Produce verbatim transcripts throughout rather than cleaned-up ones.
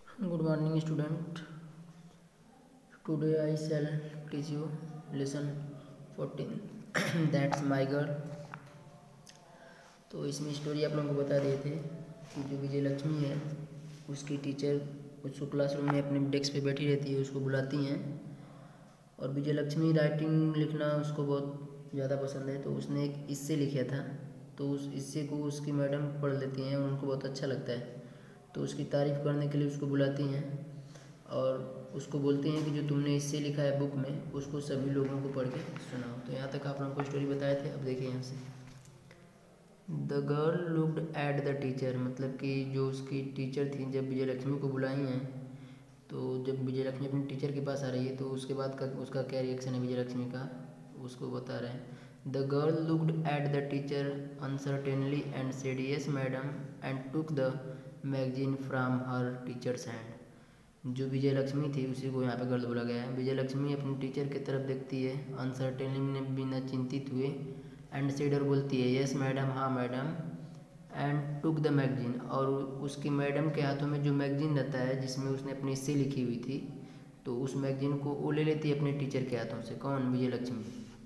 Good morning, student. Today I shall teach you lesson fourteen. That's my girl. तो इसमें story आप लोगों को बता रहे थे कि जो विजय लक्ष्मी है उसकी टीचर उसको क्लासरूम में अपने डेस्क पे बैठी रहती है, उसको बुलाती हैं और विजय लक्ष्मी राइटिंग लिखना उसको बहुत ज़्यादा पसंद है। तो उसने एक इससे लिखा था, तो उस इससे को उसकी मैडम पढ़ लेती हैं और उनको बहुत अच्छा लगता है। तो उसकी तारीफ़ करने के लिए उसको बुलाती हैं और उसको बोलती हैं कि जो तुमने इससे लिखा है बुक में उसको सभी लोगों को पढ़ के सुनाओ। तो यहाँ तक आप लोगों को स्टोरी बताए थे। अब देखिए यहाँ से, the girl looked at the teacher, मतलब कि जो उसकी टीचर थी जब विजय लक्ष्मी को बुलाई हैं, तो जब विजय लक्ष्मी अपनी टीचर के पास आ रही है तो उसके बाद का उसका क्या रिएक्शन है विजय लक्ष्मी का, उसको बता रहे हैं। The girl looked at the teacher uncertainly and said yes madam and took the magazine from her teacher's hand. जो विजय लक्ष्मी थी उसी को यहाँ पे गर्ल बोला गया है। विजय लक्ष्मी अपनी टीचर की तरफ देखती है अनसर्टेनली में बिना चिंतित हुए, एंड सेड और बोलती है यस मैडम, हाँ madam, and took the magazine, और उसकी मैडम के हाथों में जो मैगजीन रहता है जिसमें उसने अपनी हिस्से लिखी हुई थी, तो उस मैगजीन को वो ले लेती है अपने टीचर के हाथों से। कौन? Vijay Lakshmi.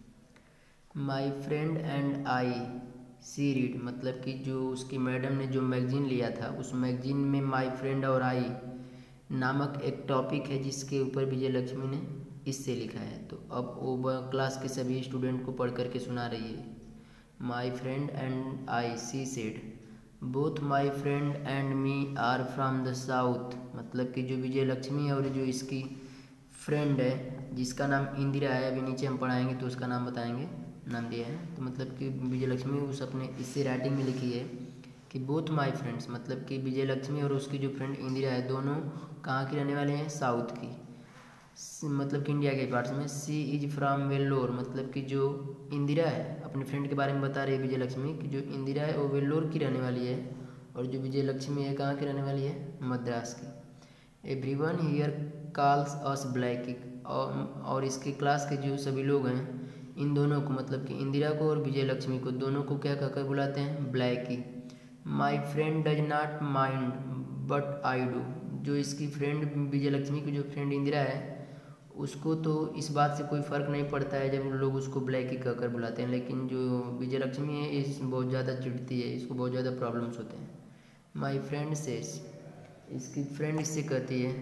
My friend and I she read, मतलब कि जो उसकी मैडम ने जो मैगजीन लिया था उस मैगजीन में माई फ्रेंड और आई नामक एक टॉपिक है जिसके ऊपर विजय लक्ष्मी ने इससे लिखा है। तो अब वो क्लास के सभी स्टूडेंट को पढ़ करके सुना रही है। My friend and I she said both my friend and me are from the south, मतलब कि जो विजय लक्ष्मी और जो इसकी फ्रेंड है जिसका नाम इंदिरा है, अभी नीचे हम पढ़ाएंगे तो उसका नाम बताएंगे, नाम दिया है। तो मतलब कि विजय लक्ष्मी उस अपने इससे राइटिंग में लिखी है कि बोथ माई फ्रेंड्स, मतलब कि विजय लक्ष्मी और उसकी जो फ्रेंड इंदिरा है दोनों कहाँ के रहने वाले हैं? साउथ की, मतलब कि इंडिया के पार्ट्स में। सी इज फ्राम वेल्लोर, मतलब कि जो इंदिरा है अपनी फ्रेंड के बारे में बता रही है विजय लक्ष्मी कि जो इंदिरा है वो वेल्लोर की रहने वाली है, और जो विजय लक्ष्मी है कहाँ की रहने वाली है? मद्रास की। Everyone here calls us blackie, और और इसके क्लास के जो सभी लोग हैं इन दोनों को, मतलब कि इंदिरा को और विजय लक्ष्मी को, दोनों को क्या कहकर बुलाते हैं? Blackie. My friend does not mind but I do, जो इसकी फ्रेंड विजय लक्ष्मी की जो फ्रेंड इंदिरा है उसको तो इस बात से कोई फ़र्क नहीं पड़ता है जब लोग उसको ब्लैकी कहकर बुलाते हैं, लेकिन जो विजय लक्ष्मी है इस बहुत ज़्यादा चिढ़ती है, इसको बहुत ज़्यादा प्रॉब्लम्स होते हैं। माई फ्रेंड सेज, इसकी फ्रेंड इससे कहती है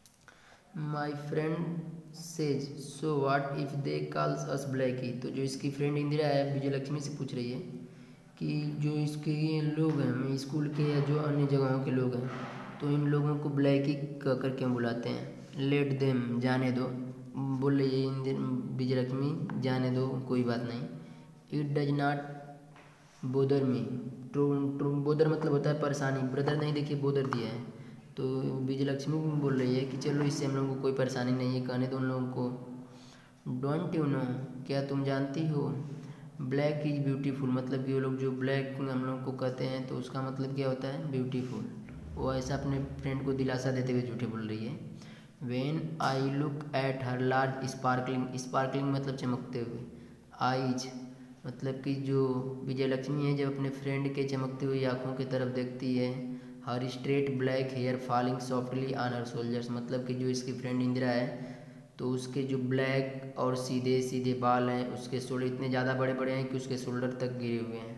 my friend says so what if they calls us blackie, तो जो इसकी फ्रेंड इंदिरा है विजय लक्ष्मी से पूछ रही है कि जो इसके लोग हैं स्कूल के या जो अन्य जगहों के लोग हैं तो इन लोगों को ब्लैकी कहकर क्यों बुलाते हैं? लेट देम, जाने दो, बोल रही है विजय लक्ष्मी, जाने दो, कोई बात नहीं। It does not bother me, true true bother मतलब होता है परेशानी, ब्रदर नहीं, देखिए बोदर दिया है। तो विजय लक्ष्मी बोल रही है कि चलो इससे हम लोगों को कोई परेशानी नहीं है, कहने दो उन लोगों को। डोंट यू नो, क्या तुम जानती हो? ब्लैक इज ब्यूटीफुल, मतलब कि वो लोग जो ब्लैक हम लोग को कहते हैं तो उसका मतलब क्या होता है? ब्यूटीफुल। वो ऐसा अपने फ्रेंड को दिलासा देते हुए झूठे बोल रही है। When I look at her large sparkling, sparkling मतलब चमकते हुए, आईज मतलब कि जो विजय लक्ष्मी है जब अपने फ्रेंड के चमकती हुई आँखों की तरफ देखती है। Her straight black hair falling softly on her shoulders, मतलब कि जो इसकी फ्रेंड इंदिरा है तो उसके जो ब्लैक और सीधे सीधे बाल हैं उसके शोल्डर इतने ज़्यादा बड़े बड़े हैं कि उसके शोल्डर तक गिरे हुए हैं।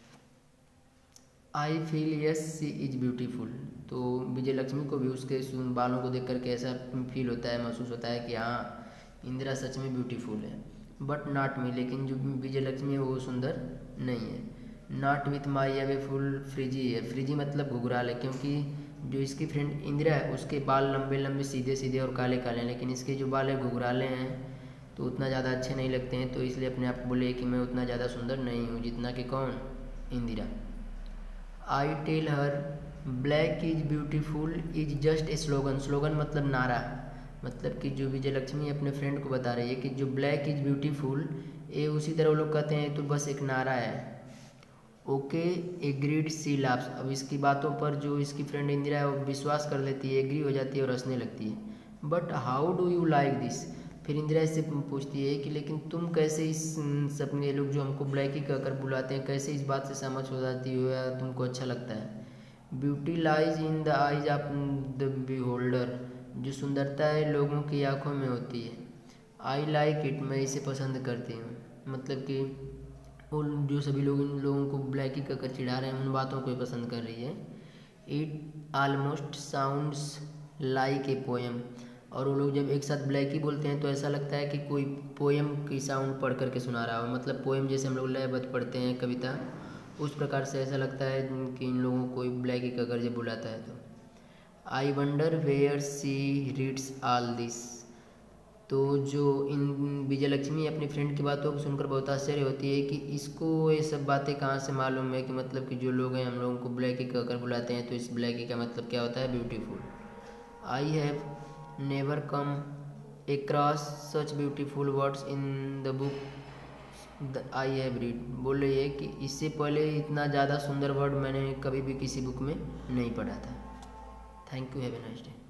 I feel yes she is beautiful, तो विजय लक्ष्मी को भी उसके बालों को देख करके ऐसा फील होता है, महसूस होता है कि हाँ इंदिरा सच में ब्यूटीफुल है। बट नॉट मी, लेकिन जो विजय लक्ष्मी है वो सुंदर नहीं है। Not with my awful frizzy है, फ्रिजी मतलब घुघराल है, क्योंकि जो इसकी फ्रेंड इंदिरा है उसके बाल लंबे लंबे सीधे सीधे और काले काले हैं, लेकिन इसके जो बाल है घुघराले हैं तो उतना ज़्यादा अच्छे नहीं लगते हैं, तो इसलिए अपने आप को बोले कि मैं उतना ज़्यादा सुंदर नहीं हूँ जितना कि कौन? Indira. I tell her black is beautiful is just a slogan, slogan मतलब नारा, मतलब कि जो विजय लक्ष्मी अपने फ्रेंड को बता रही है कि जो ब्लैक इज ब्यूटीफुल ये उसी तरह वो लोग कहते हैं तो बस एक नारा है। ओके एग्रीड सी लाफ्स, अब इसकी बातों पर जो इसकी फ्रेंड इंदिरा है वो विश्वास कर लेती है, एग्री हो जाती है और हंसने लगती है। But how do you like this, फिर इंदिरा इससे पूछती है कि लेकिन तुम कैसे इस सब ये लोग जो हमको ब्लैकी कहकर बुलाते हैं कैसे इस बात से सहमत हो जाती हो या तुमको अच्छा लगता है? Beauty lies in the eyes of the beholder, जो सुंदरता है लोगों की आंखों में होती है। आई लाइक इट, मैं इसे पसंद करती हूँ। मतलब कि उन जो सभी लोग इन लोगों को ब्लैकी का कर चिढ़ा रहे हैं उन बातों को पसंद कर रही है। It almost sounds like a poem, और वो लोग जब एक साथ ब्लैकी बोलते हैं तो ऐसा लगता है कि कोई पोएम की साउंड पढ़ करके सुना रहा हो। मतलब पोएम जैसे हम लोग लयबद्ध पढ़ते हैं कविता, उस प्रकार से ऐसा लगता है कि इन लोगों को कोई ब्लैकी का गर्ज बुलाता है। तो I wonder where she reads all this, तो जो इन विजयलक्ष्मी अपनी फ्रेंड की बातों को सुनकर बहुत आश्चर्य होती है कि इसको ये सब बातें कहाँ से मालूम है कि मतलब कि जो लोग हैं हम लोगों को ब्लैकी कहकर बुलाते हैं, तो इस ब्लैकी का मतलब क्या होता है, beautiful. I have never come across such beautiful words in the book I have read. बोल रही है कि इससे पहले इतना ज़्यादा सुंदर वर्ड मैंने कभी भी किसी बुक में नहीं पढ़ा था। Thank you, have a nice day.